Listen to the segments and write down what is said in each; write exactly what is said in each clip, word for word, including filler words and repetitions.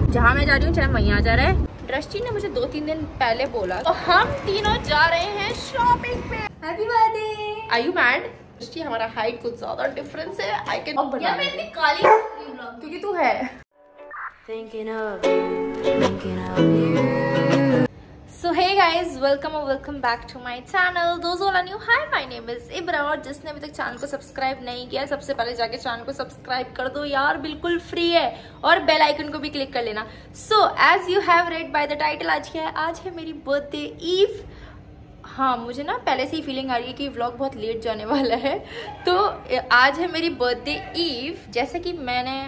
जहाँ मैं जा रही हूँ चाहे वहीं आ जा रहा है। दृष्टि ने मुझे दो तीन दिन पहले बोला तो हम तीनों जा रहे हैं शॉपिंग पे। Happy birthday. Are you mad? Drishti हमारा हाइट कुछ ज्यादा डिफरेंस है। आई कैन यार मैं इतनी काली क्योंकि तू है। Thinking of you, thinking of you. So hey guys, welcome or welcome back to my channel. Those all are new, hi, my name is Ibra। और जिसने अभी तक चैनल को सब्सक्राइब नहीं किया सबसे पहले जाके चैनल को सब्सक्राइब कर दो यार, बिल्कुल फ्री है। और बेल आइकन को भी क्लिक कर लेना। So as you have read by the title, आज क्या है? आज है मेरी बर्थडे ईव। हाँ, मुझे ना पहले से ही फीलिंग आ रही है कि व्लॉग बहुत लेट जाने वाला है। तो आज है मेरी बर्थडे ईव। जैसे कि मैंने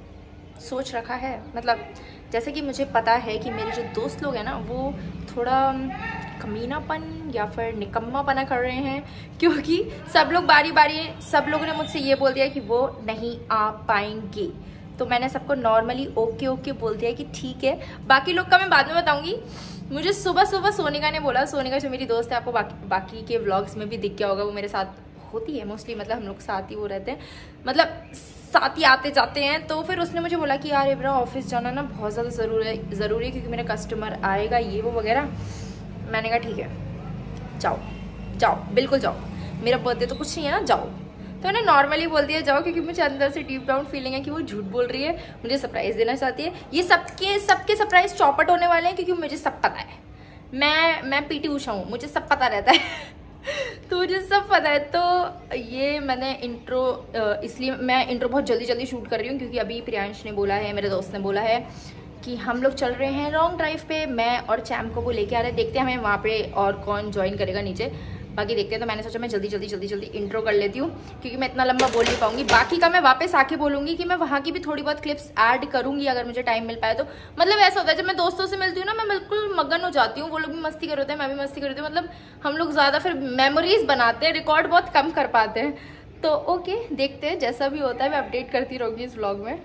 सोच रखा है, मतलब जैसे कि मुझे पता है कि मेरे जो दोस्त लोग हैं ना वो थोड़ा कमीनापन या फिर निकम्मापना कर रहे हैं, क्योंकि सब लोग बारी बारी सब लोगों ने मुझसे ये बोल दिया कि वो नहीं आ पाएंगे। तो मैंने सबको नॉर्मली ओके ओके बोल दिया कि ठीक है। बाकी लोग का मैं बाद में बताऊंगी। मुझे सुबह सुबह सोनिका ने बोला, सोनिका जो मेरी दोस्त है, आपको बाकी बाकी के व्लॉग्स में भी दिख गया होगा, वो मेरे साथ होती है मोस्टली, मतलब हम लोग साथ ही वो रहते हैं, मतलब साथ ही आते जाते हैं। तो फिर उसने मुझे बोला कि यार इब्रा ऑफिस जाना ना बहुत ज़्यादा ज़रूरी है ज़रूरी है क्योंकि मेरा कस्टमर आएगा ये वो वगैरह। मैंने कहा ठीक है, जाओ जाओ बिल्कुल जाओ, मेरा बर्थडे तो कुछ नहीं है ना, जाओ। तो मैंने नॉर्मली बोल दिया जाओ, क्योंकि मुझे अंदर से डीप डाउन फीलिंग है कि वो झूठ बोल रही है, मुझे सरप्राइज़ देना चाहती है। ये सबके सबके सरप्राइज चौपट होने वाले हैं क्योंकि मुझे सब पता है। मैं मैं पीटी उषा हूँ, मुझे सब पता रहता है तो मुझे सब पता है। तो ये मैंने इंट्रो, इसलिए मैं इंट्रो बहुत जल्दी जल्दी शूट कर रही हूँ क्योंकि अभी प्रियांश ने बोला है, मेरे दोस्त ने बोला है कि हम लोग चल रहे हैं लॉन्ग ड्राइव पे। मैं और चैम को वो लेके आ रहे हैं, देखते हैं हमें वहाँ पे और कौन ज्वाइन करेगा नीचे, बाकी देखते हैं। तो मैंने सोचा मैं जल्दी जल्दी जल्दी जल्दी इंट्रो कर लेती हूँ क्योंकि मैं इतना लंबा बोल नहीं पाऊंगी। बाकी का मैं वापस आके बोलूँगी कि मैं वहाँ की भी थोड़ी बहुत क्लिप्स ऐड करूँगी अगर मुझे टाइम मिल पाए तो। मतलब ऐसा होता है जब मैं दोस्तों से मिलती हूँ ना, मैं बिल्कुल मगन हो जाती हूँ। वो लोग भी मस्ती कर रहे हैं, मैं भी मस्ती कर रही हूँ, मतलब हम लोग ज़्यादा फिर मेमोरीज बनाते हैं, रिकॉर्ड बहुत कम कर पाते हैं। तो ओके, देखते हैं जैसा भी होता है, मैं अपडेट करती रहूँगी इस व्लॉग में।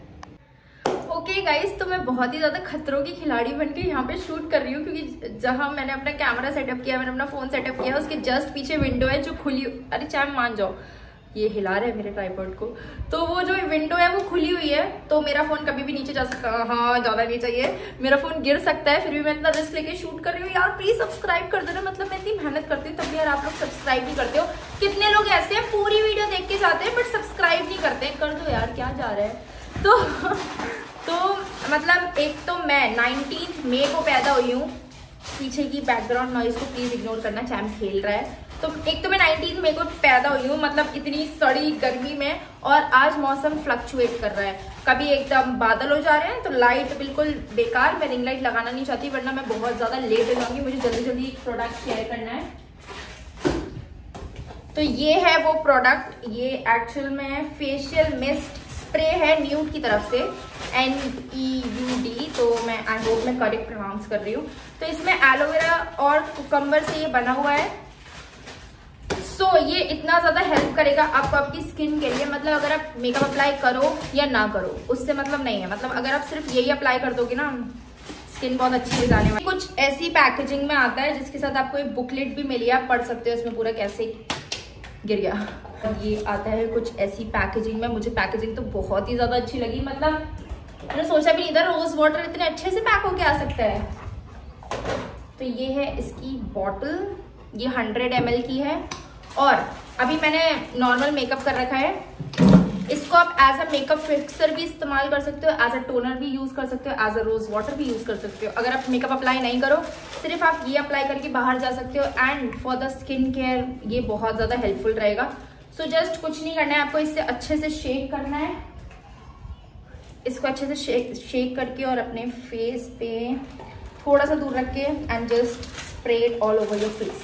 ओके okay गाइस, तो मैं बहुत ही ज़्यादा खतरों की खिलाड़ी बनके यहाँ पे शूट कर रही हूँ क्योंकि जहाँ मैंने अपना कैमरा सेटअप किया, मैंने अपना फ़ोन सेटअप किया, उसके जस्ट पीछे विंडो है जो खुली। अरे चैम मान जाओ, ये हिला रहे हैं मेरे ट्राइपॉड को। तो वो जो विंडो है वो खुली हुई है, तो मेरा फ़ोन कभी भी नीचे जा सकता है। हाँ, ज़्यादा नहीं चाहिए, मेरा फ़ोन गिर सकता है, फिर भी मैं इतना रिस्क लेके शूट कर रही हूँ। यार प्लीज़ सब्सक्राइब कर देना, मतलब मैं इतनी मेहनत करती हूँ तब भी यार आप लोग सब्सक्राइब नहीं करते हो। कितने लोग ऐसे हैं पूरी वीडियो देख के जाते हैं बट सब्सक्राइब नहीं करते हैं। कर दो यार, क्या जा रहा है। तो तो मतलब एक तो मैं नाइनटीन मई को पैदा हुई हूँ, पीछे की बैकग्राउंड नॉइज को प्लीज इग्नोर करना, चैम खेल रहा है। तो एक तो मैं नाइनटीन मई को पैदा हुई हूँ, मतलब इतनी सड़ी गर्मी में, और आज मौसम फ्लक्चुएट कर रहा है। कभी एकदम बादल हो जा रहे हैं तो लाइट बिल्कुल बेकार, मैं रिंग लाइट लगाना नहीं चाहती वरना मैं बहुत ज्यादा लेट हो जाऊंगी। मुझे जल्दी जल्दी प्रोडक्ट शेयर करना है। तो ये है वो प्रोडक्ट, ये एक्चुअल में फेशियल मिस्ट स्प्रे है न्यूड की तरफ से, एन ई यू डी। तो मैं आई होप मैं करेक्ट प्रोनाउंस कर रही हूँ। तो इसमें एलोवेरा और कुकम्बर से ये बना हुआ है। सो so, ये इतना ज़्यादा हेल्प करेगा आपको आपकी स्किन के लिए। मतलब अगर आप मेकअप अप्लाई करो या ना करो उससे मतलब नहीं है, मतलब अगर आप सिर्फ यही अप्लाई कर दोगे ना, स्किन बहुत अच्छी हो जाने वाली। कुछ ऐसी पैकेजिंग में आता है जिसके साथ आपको एक बुकलेट भी मिली है, आप पढ़ सकते हो इसमें पूरा कैसे गिर गया। ये आता है कुछ ऐसी पैकेजिंग में। मुझे पैकेजिंग तो बहुत ही ज़्यादा अच्छी लगी, मतलब मैंने सोचा भी नहीं था रोज वाटर इतने अच्छे से पैक होके आ सकता है। तो ये है इसकी बॉटल, ये हंड्रेड एम एल की है। और अभी मैंने नॉर्मल मेकअप कर रखा है, इसको आप एज अ मेकअप फिक्सर भी इस्तेमाल कर सकते हो, एज अ टोनर भी यूज कर सकते हो, एज अ रोज वाटर भी यूज कर सकते हो। अगर आप मेकअप अप्लाई नहीं करो, सिर्फ आप ये अप्लाई करके बाहर जा सकते हो। And for the skin care ये बहुत ज्यादा हेल्पफुल रहेगा। सो so जस्ट कुछ नहीं करना है आपको, इससे अच्छे से शेक करना है, इसको अच्छे से शेक शेक करके और अपने फेस पे थोड़ा सा दूर रख के and just spray it all over your face.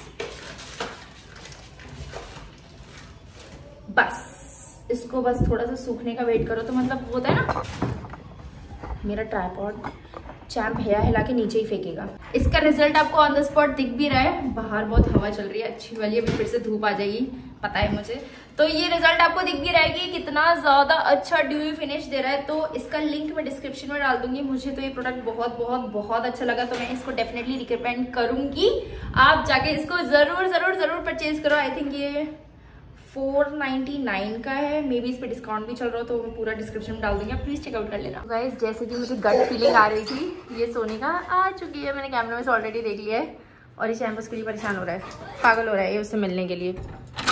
बस इसको बस थोड़ा सा सूखने का वेट करो। तो मतलब वो होता है ना, मेरा ट्राइपॉड चैम हिला हिला के नीचे ही फेंकेगा। इसका रिजल्ट आपको ऑन द स्पॉट दिख भी रहा है। बाहर बहुत हवा चल रही है अच्छी वाली, अभी फिर से धूप आ जाएगी पता है मुझे। तो ये रिजल्ट आपको दिख भी रहा है कि कितना ज्यादा अच्छा ड्यूई फिनिश दे रहा है। तो इसका लिंक मैं डिस्क्रिप्शन में डाल दूंगी। मुझे तो ये प्रोडक्ट बहुत बहुत बहुत अच्छा लगा, तो मैं इसको डेफिनेटली रिकमेंड करूंगी। आप जाके इसको जरूर जरूर जरूर परचेज करो। आई थिंक ये फोर नाइन्टी नाइन का है। मे बी इस पे डिस्काउंट भी चल रहा हो तो मैं पूरा डिस्क्रिप्शन में डाल दूंगी, आप प्लीज़ चेकआउट कर लेना। गाइस जैसे कि मुझे गट फीलिंग आ रही थी, ये सोने का आ चुकी है, मैंने कैमरे में से ऑलरेडी देख लिया है। और ये शैम्पू उसके लिए परेशान हो रहा है, पागल हो रहा है ये उससे मिलने के लिए।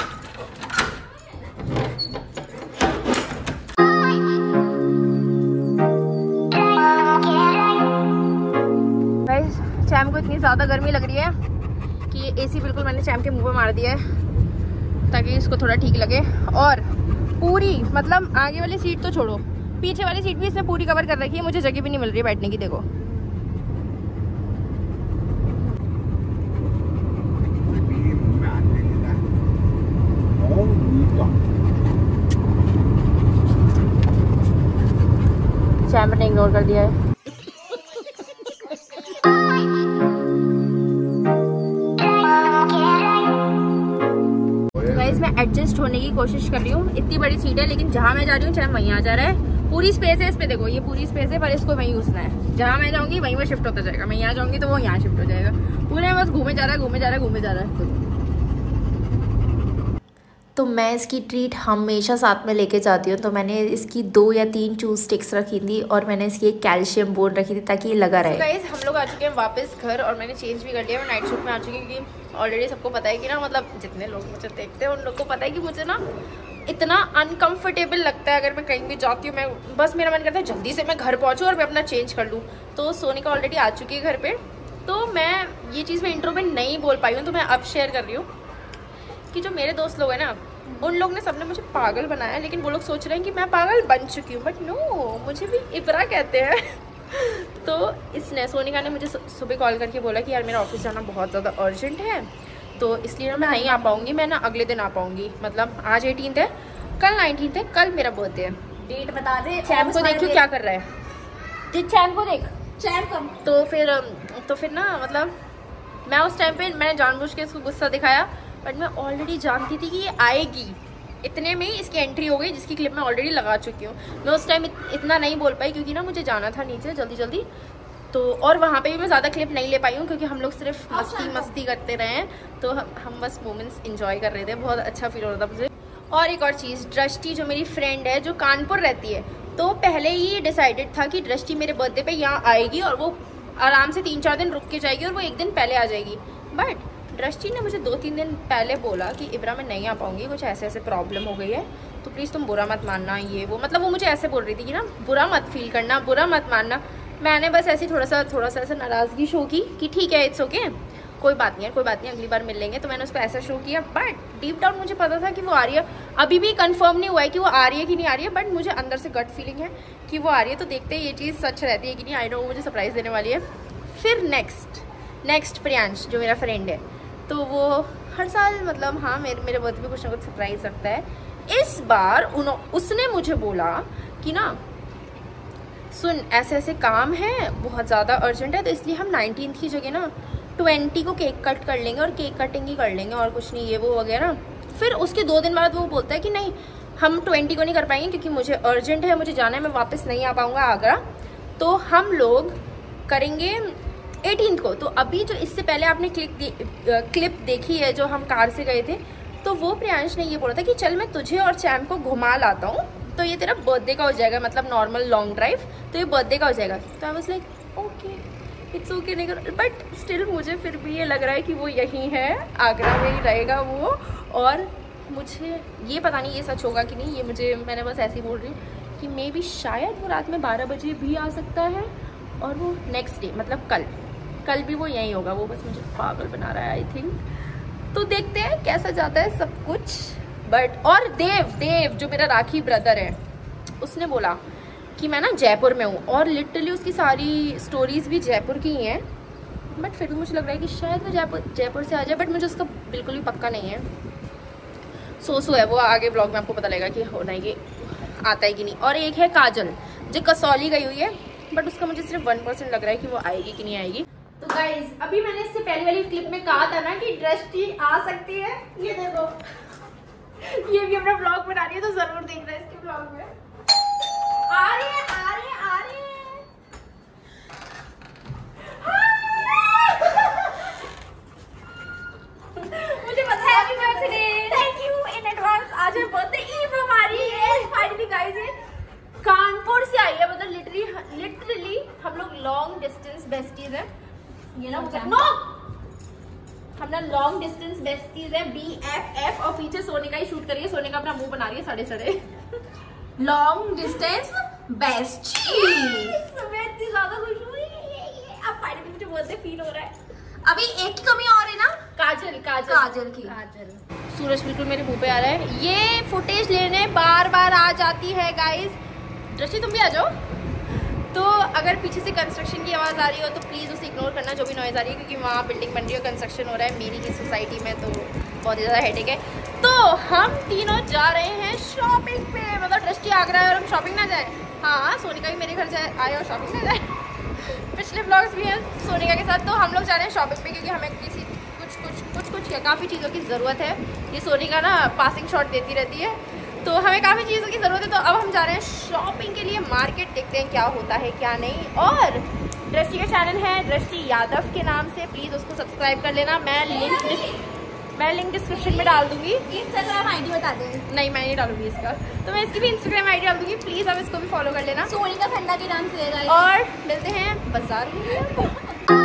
गाइस चैम को इतनी ज़्यादा गर्मी लग रही है कि ये एसी बिल्कुल मैंने चैम के मुंह पे मार दिया है ताकि इसको थोड़ा ठीक लगे। और पूरी मतलब आगे वाली सीट तो छोड़ो, पीछे वाली सीट भी इसने पूरी कवर कर रखी है, मुझे जगह भी नहीं मिल रही बैठने की। देखो चैम्बर ने इग्नोर कर दिया है। मैं एडजस्ट होने की कोशिश कर रही हूँ, इतनी बड़ी सीट है लेकिन जहाँ मैं जा रही हूँ चाहे वहीं आ जा रहा है। पूरी स्पेस है इस पे, देखो ये पूरी स्पेस है पर इसको वहीं घुसना है। जहाँ मैं जाऊँगी वहीं वो शिफ्ट होता जाएगा, मैं यहाँ जाऊँगी तो वो यहाँ शिफ्ट हो जाएगा। पूरे में बस घूमे जा रहा है घूमे जा रहा है घूमे जा रहा है। तो मैं इसकी ट्रीट हमेशा साथ में लेके जाती हूँ, तो मैंने इसकी दो या तीन चूज स्टिक्स रखी थी और मैंने इसकी एक कैल्शियम बोन रखी थी ताकि ये लगा रहे। गाइस हम लोग आ चुके हैं वापस घर और मैंने चेंज भी कर लिया, मैं नाइट सूट में आ चुकी हूँ क्योंकि ऑलरेडी सबको पता है कि ना, मतलब जितने लोग मुझे देखते हैं उन लोग को पता है कि मुझे ना इतना अनकंफर्टेबल लगता है अगर मैं कहीं भी जाती हूँ। मैं बस मेरा मन करता है जल्दी से मैं घर पहुँचूँ और मैं अपना चेंज कर लूँ। तो सोनिका ऑलरेडी आ चुकी है घर पर, तो मैं ये चीज़ मैं इंट्रो में नहीं बोल पाई हूँ तो मैं अब शेयर कर रही हूँ कि जो मेरे दोस्त लोग हैं ना, उन लोग ने सबने मुझे पागल बनाया, लेकिन वो लोग सोच रहे हैं कि मैं पागल बन चुकी हूँ, बट नो, मुझे भी इब्रा कहते हैं। तो इसने सोनिका ने मुझे सुबह कॉल करके बोला कि यार मेरा ऑफिस जाना बहुत ज़्यादा अर्जेंट है, तो इसलिए ना मैं नहीं आ पाऊँगी, मैं ना अगले दिन आ पाऊँगी। मतलब आज एटीनथ है, कल नाइनटीन्थ है, कल मेरा बर्थडे है। डेट बता दे। चैम को देखियो क्या कर रहा है, चैम को देख, चैम कम। तो फिर तो फिर ना मतलब मैं उस टाइम पे मैंने जानबूझ के इसको गुस्सा दिखाया, बट मैं ऑलरेडी जानती थी कि ये आएगी। इतने में ही इसकी एंट्री हो गई जिसकी क्लिप मैं ऑलरेडी लगा चुकी हूँ। मैं उस टाइम इत, इतना नहीं बोल पाई क्योंकि ना मुझे जाना था नीचे जल्दी जल्दी, तो और वहाँ पे भी मैं ज़्यादा क्लिप नहीं ले पाई हूँ क्योंकि हम लोग सिर्फ मस्ती मस्ती करते रहे हैं, तो हम, हम बस मोमेंट्स इंजॉय कर रहे थे। बहुत अच्छा फील हो रहा था मुझे। और एक और चीज़, दृष्टि जो मेरी फ्रेंड है जो कानपुर रहती है, तो पहले ही डिसाइडेड था कि दृष्टि मेरे बर्थडे पर यहाँ आएगी और वो आराम से तीन चार दिन रुक के जाएगी और वो एक दिन पहले आ जाएगी। बट दृष्टि ने मुझे दो तीन दिन पहले बोला कि इब्रा मैं नहीं आ पाऊंगी, कुछ ऐसे ऐसे प्रॉब्लम हो गई है, तो प्लीज़ तुम बुरा मत मानना, ये वो मतलब वो मुझे ऐसे बोल रही थी कि ना बुरा मत फील करना, बुरा मत मानना। मैंने बस ऐसी थोड़ा सा थोड़ा सा ऐसा नाराज़गी शो की कि ठीक है इट्स ओके, कोई बात नहीं है कोई बात नहीं, अगली बार मिल लेंगे। तो मैंने उसको ऐसा शो किया, बट डीप डाउन मुझे पता था कि वो आ रही है। अभी भी कंफर्म नहीं हुआ है कि वो आ रही है कि नहीं आ रही है, बट मुझे अंदर से गट फीलिंग है कि वो आ रही है। तो देखते हैं ये चीज़ सच रहती है कि नहीं। आई नो मुझे सरप्राइज़ देने वाली है। फिर नेक्स्ट नेक्स्ट प्रियांश जो मेरा फ्रेंड है, तो वो हर साल मतलब हाँ मेरे मेरे बर्थडे पे कुछ ना कुछ सरप्राइज रखता है। इस बार उन्हों उसने मुझे बोला कि ना सुन ऐसे ऐसे काम है, बहुत ज़्यादा अर्जेंट है, तो इसलिए हम नाइनटीन्थ की जगह ना ट्वेंटी को केक कट कर लेंगे और केक कटिंग ही कर लेंगे और कुछ नहीं, ये वो वगैरह। फिर उसके दो दिन बाद वो बोलता है कि नहीं हम ट्वेंटी को नहीं कर पाएंगे क्योंकि मुझे अर्जेंट है, मुझे जाना है, मैं वापस नहीं आ पाऊँगा आगरा, तो हम लोग करेंगे एटीनथ को। तो अभी जो इससे पहले आपने क्लिप दे, क्लिप देखी है जो हम कार से गए थे, तो वो प्रियांश ने ये बोला था कि चल मैं तुझे और चैम को घुमा लाता हूँ, तो ये तेरा बर्थडे का हो जाएगा, मतलब नॉर्मल लॉन्ग ड्राइव, तो ये बर्थडे का हो जाएगा। तो I was like okay it's okay नहीं कर, बट स्टिल मुझे फिर भी ये लग रहा है कि वो यहीं है, आगरा में ही रहेगा वो। और मुझे ये पता नहीं ये सच होगा कि नहीं, ये मुझे मैंने बस ऐसे ही बोल रही हूँ कि मे बी शायद वो रात में बारह बजे भी आ सकता है और वो नेक्स्ट डे मतलब कल कल भी वो यहीं होगा। वो बस मुझे पागल बना रहा है आई थिंक। तो देखते हैं कैसा जाता है सब कुछ। बट और देव देव जो मेरा राखी ब्रदर है, उसने बोला कि मैं ना जयपुर में हूँ और लिटरली उसकी सारी स्टोरीज भी जयपुर की ही हैं, बट फिर भी मुझे लग रहा है कि शायद वो जयपुर जयपुर से आ जाए, बट मुझे उसका बिल्कुल भी पक्का नहीं है। सो सो है वो, आगे ब्लॉग में आपको पता लगेगा कि होना ये आता है कि नहीं। और एक है काजल जो कसौली गई हुई है, बट उसका मुझे सिर्फ वन परसेंट लग रहा है कि वो आएगी कि नहीं आएगी। तो गाइज अभी मैंने इससे पहले वाली क्लिप में कहा था ना कि दृष्टि आ सकती है, ये देखो ये भी अपना ब्लॉग बना रही है, तो जरूर देखना इसके ब्लॉग में। आ रही है आ रही है आ रही है मुझे पता है। Happy birthday, thank you in advance. Besties है ये ना मुझे नो हम ना लॉन्ग डिस्टेंस बेस्टीज है बी एफ एफ और पीछे सोने का ही शूट करिए सोने का अपना मुंह बना रही है सड़े सड़े लॉन्ग डिस्टेंस बेस्टीज मैं इतनी ज्यादा खुश हुई अब फाइनली मुझे बहुत फील हो रहा है। अभी एक की कमी और है ना काजल काजल काजल की काजल सूरज बिल्कुल मेरे मुंह पे आ रहा है। ये फुटेज लेने बार बार आ जाती है गाइज। दृष्टि तुम भी आ जाओ। तो अगर पीछे से कंस्ट्रक्शन की आवाज़ आ रही हो तो प्लीज़ उसे इग्नोर करना जो भी नॉइज़ आ रही है क्योंकि वहाँ बिल्डिंग बन रही है कंस्ट्रक्शन हो रहा है मेरी की सोसाइटी में तो बहुत ही ज़्यादा हेडेक है। तो हम तीनों जा रहे हैं शॉपिंग पे मतलब दृष्टि आगरा है और हम शॉपिंग ना जाए। हाँ सोनिका भी मेरे घर जाए आए और शॉपिंग ना जाए। पिछले ब्लॉग्स भी हैं सोनिका के साथ तो हम लोग जा रहे हैं शॉपिंग पे क्योंकि हमें किसी कुछ कुछ कुछ कुछ काफ़ी चीज़ों की ज़रूरत है। ये सोनिका ना पासिंग शॉट देती रहती है तो हमें काफ़ी चीज़ों की ज़रूरत है। तो अब हम जा रहे हैं शॉपिंग के लिए मार्केट देखते हैं क्या होता है क्या नहीं। और दृष्टि का चैनल है दृष्टि यादव के नाम से प्लीज़ उसको सब्सक्राइब कर लेना। मैं लिंक मैं लिंक डिस्क्रिप्शन में डाल दूंगी। इंस्टाग्राम आईडी बता दें। नहीं मैं नहीं डालूंगी इसका तो मैं इसकी भी इंस्टाग्राम आईडी डाल दूंगी प्लीज़ आप इसको भी फॉलो कर लेना सोनिका खन्ना के नाम से। और मिलते हैं बाजार में।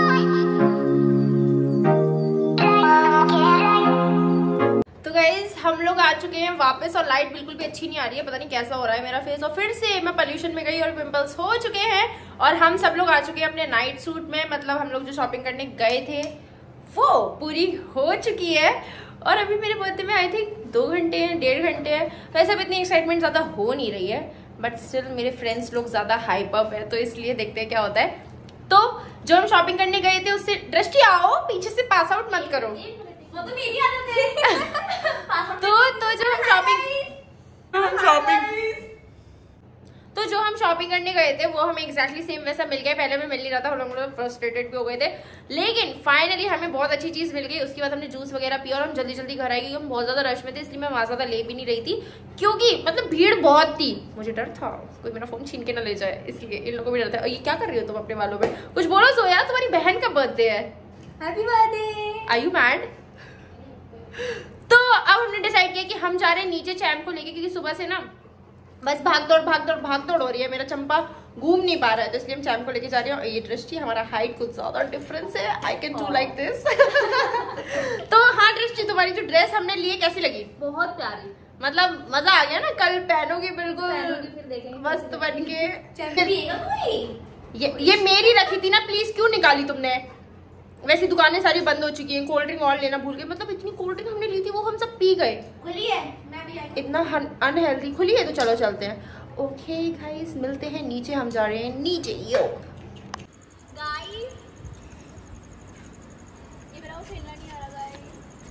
हम लोग आ चुके हैं वापस और लाइट बिल्कुल भी अच्छी नहीं आ रही है पता नहीं कैसा हो रहा है मेरा फेस और फिर से मैं पोल्यूशन में गई और पिंपल्स हो चुके हैं। और हम सब लोग आ चुके हैं अपने नाइट सूट में मतलब हम लोग जो शॉपिंग करने गए थे वो पूरी हो चुकी है। और अभी मेरे बर्थडे में आई थिंक दो घंटे हैं डेढ़ घंटे हैं वैसे अब इतनी एक्साइटमेंट ज़्यादा हो नहीं रही है बट स्टिल मेरे फ्रेंड्स लोग ज़्यादा हाइप अप है तो इसलिए देखते हैं क्या होता है। तो जो हम शॉपिंग करने गए थे उससे दृष्टि आओ पीछे से पास आउट मत करो वो तो मेरी आदत है। तो तो जो हम शॉपिंग हम शॉपिंग तो जो हम शॉपिंग करने गए थे वो हमें एग्जैक्टली सेम वैसा मिल गया। पहले हमें मिल नहीं रहा था हम लोग फ्रस्ट्रेटेड भी हो गए थे लेकिन फाइनली हमें बहुत अच्छी चीज मिल गई। उसके बाद हमने जूस वगैरह पिया और हम जल्दी जल्दी घर आए क्योंकि हम बहुत ज्यादा रश में थे इसलिए मैं वहां ज्यादा ले भी नहीं रही थी क्योंकि मतलब भीड़ बहुत थी। मुझे डर था कोई मेरा फोन छीन के ना ले जाए इसलिए इन लोगों को भी डर था। और ये क्या कर रही हो तुम अपने बालों में कुछ बोलो सो यार तुम्हारी बहन का बर्थडे है। Happy birthday. Are you mad? तो अब हमने डिसाइड किया कि हम जा रहे हैं नीचे चैम्प को लेके क्योंकि सुबह से ना बस भाग दौड़ भाग दौड़ भाग दौड़ हो रही है मेरा चंपा घूम नहीं पा रहा है तो इसलिए हम चैम्प को लेके जा रहे हैं। और ये दृष्टि हमारा हाइट कुछ ज्यादा डिफरेंस है I can do like this. तो हाँ दृष्टि तुम्हारी जो ड्रेस हमने ली कैसी लगी? बहुत प्यारी मतलब मजा आ गया ना कल पहनोगे बिल्कुल मस्त बन के। ये, ये मेरी रखी थी ना प्लीज क्यों निकाली तुमने? वैसे दुकानें सारी बंद हो चुकी हैं कोल्ड ड्रिंक और लेना भूल गए मतलब इतनी कोल्ड ड्रिंक हमने ली थी वो हम सब पी गए। खुली है मैं भी आई इतना अनहेल्दी खुली है तो चलो चलते हैं। ओके गाइस मिलते हैं नीचे हम जा रहे हैं नीचे। यो गाइस ये मेरा खेलना नहीं आ रहा गाइस।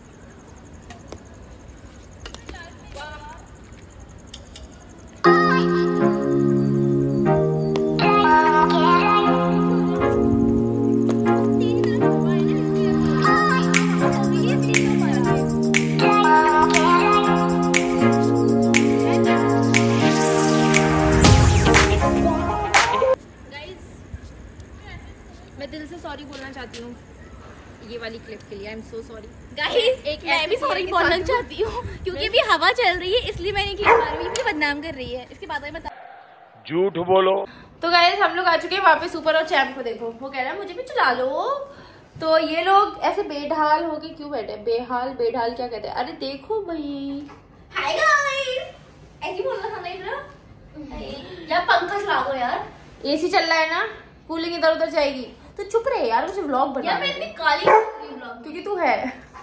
मैं दिल से सॉरी बोलना चाहती हूँ ये वाली क्लिप के लिए। I am so sorry guys. एक मैं भी सॉरी बोलना चाहती हूँ क्योंकि अभी हवा चल रही है इसलिए मैं नहीं खेल पा रही हूँ। मुझे बदनाम कर रही है इसके बाद बता झूठ बोलो। तो गाइस हम लोग आ चुके हैं वापस ऊपर और चैम्प को देखो वो कह रहा है मुझे भी चला लो। तो ये लोग ऐसे बेढाल होके क्यों बैठे? बेहाल बेढाल क्या कहते हैं? अरे देखो भाई हाय गाइस ऐसे बोलना था ना यार पंखा चला दो यार एसी चल रहा है ना कूलिंग इधर उधर जाएगी तो चुप रहे यार मुझे व्लॉग बना यार मैं इतनी काली व्लॉग क्योंकि तू है।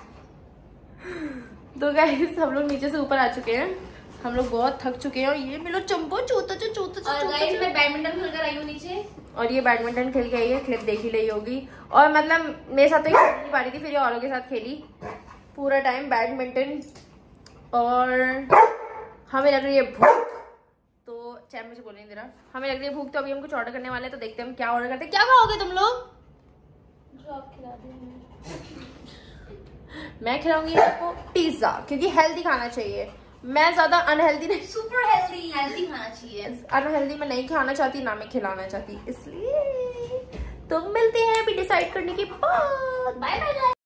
तो गाइस हम लोग नीचे से ऊपर आ चुके हैं हम लोग बहुत थक चुके हैं। और ये मिलो चंपो चूता चो चूता और गाइस मैं बैडमिंटन खेल कर आई हूँ नीचे और ये बैडमिंटन खेल के आई है क्लिप देख ही रही होगी। और मतलब मेरे साथ तो खेल नहीं पा रही थी फिर ये औरों के साथ खेली पूरा टाइम बैडमिंटन। और हमें लग रही है भूख तो चैम मुझे बोलने दे रहा हमें लग रही है भूख तो अभी हम कुछ ऑर्डर करने वाले हैं तो देखते हैं हम क्या ऑर्डर करते हैं। क्या खाओगे तुम लोग? जो आप खिला देंगे। मैं खिलाऊंगी आपको पिज्जा क्योंकि हेल्दी खाना चाहिए। मैं ज्यादा अनहेल्दी नहीं सुपर हेल्दी हेल्दी खाना चाहिए। अनहेल्दी मैं नहीं खाना चाहती ना मैं खिलाना चाहती इसलिए। तो मिलते हैं अभी डिसाइड करने के बाद। Bye bye.